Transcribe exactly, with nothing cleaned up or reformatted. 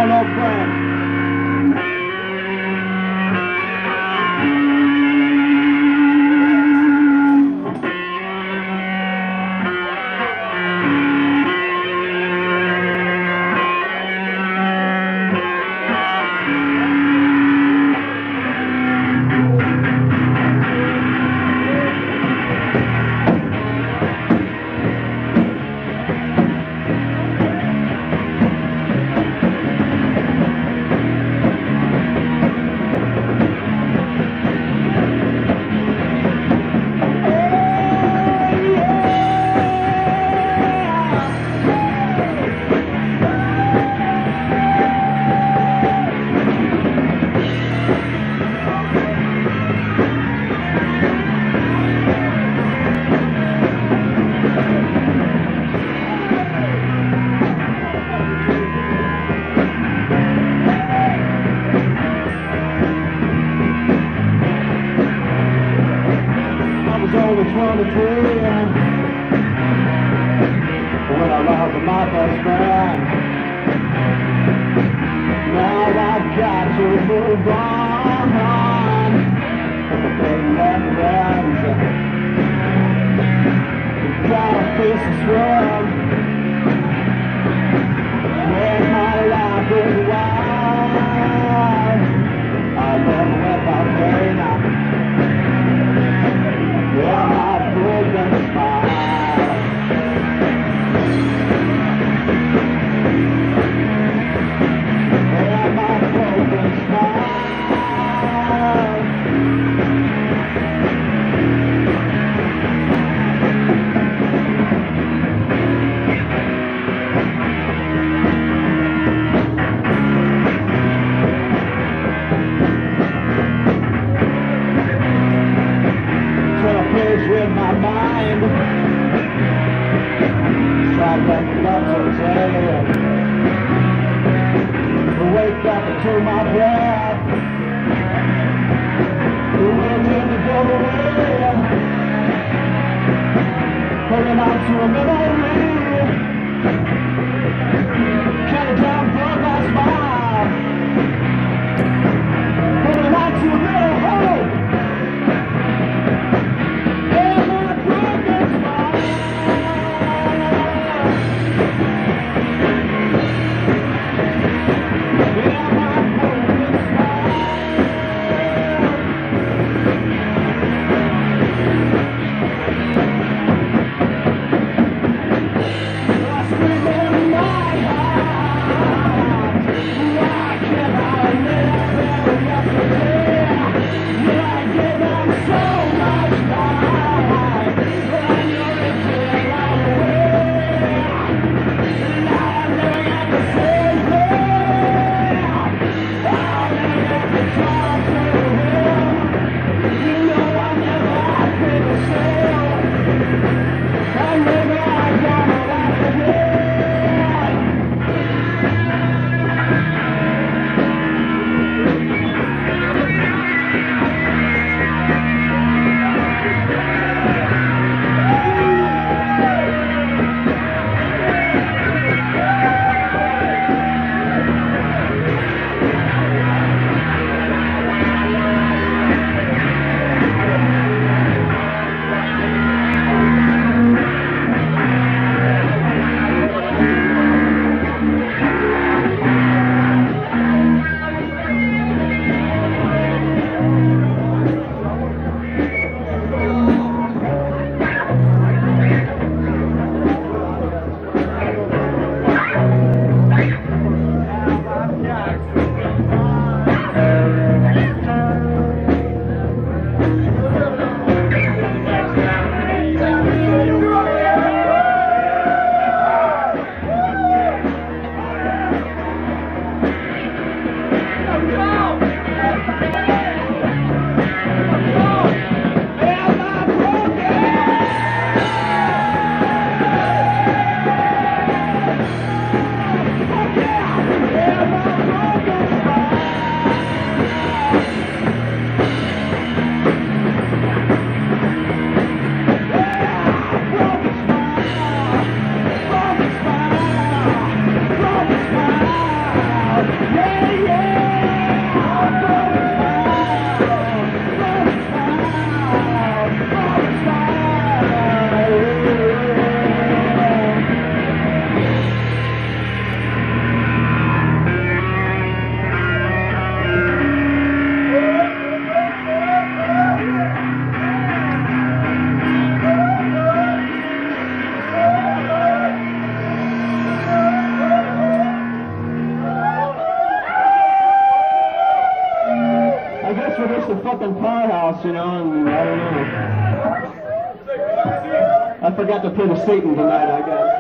my old friend. twenty-three when I lost my best friend. Now I've got to move on from the thing that ends. Gotta face the swim when my life is wild. I live without pain. Yeah, my broken smile. Yeah, my broken smile. With my mind, try to make love today. Wake up into my breath. The wind in the doorway, holding on to a memory. Counting down from my smile, holding on to a little hope. fucking powerhouse, you know, and I don't know. I forgot to play the Satan tonight, I guess.